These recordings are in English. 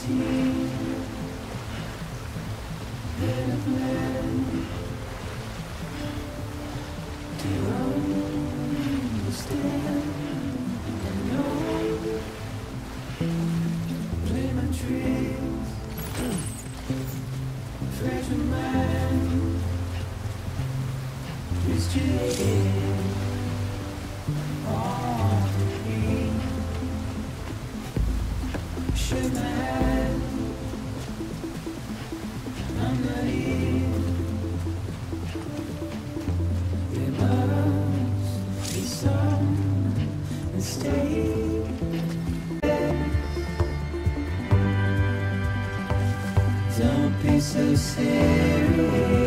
Don't be so serious.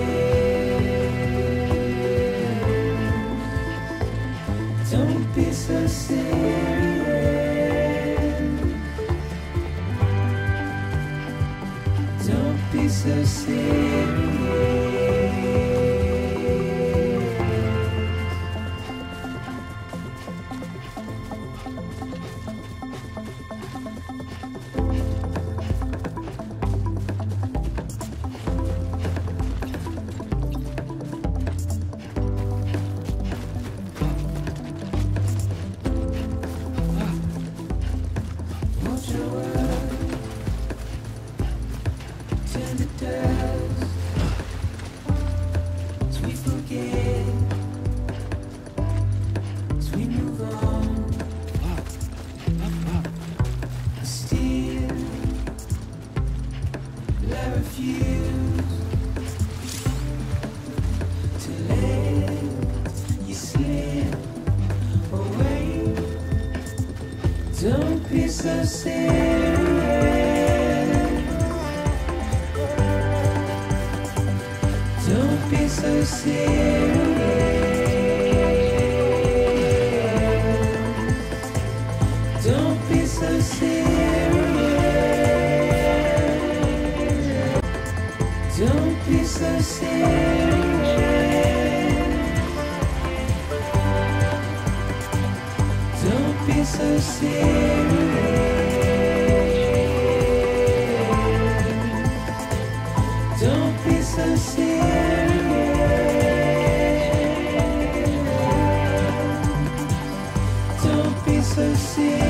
Don't be so serious. Don't be so serious. Don't be so serious. Don't be so serious. Don't be so serious. Don't be so serious. Don't be so serious. Don't be so serious. Don't be so serious.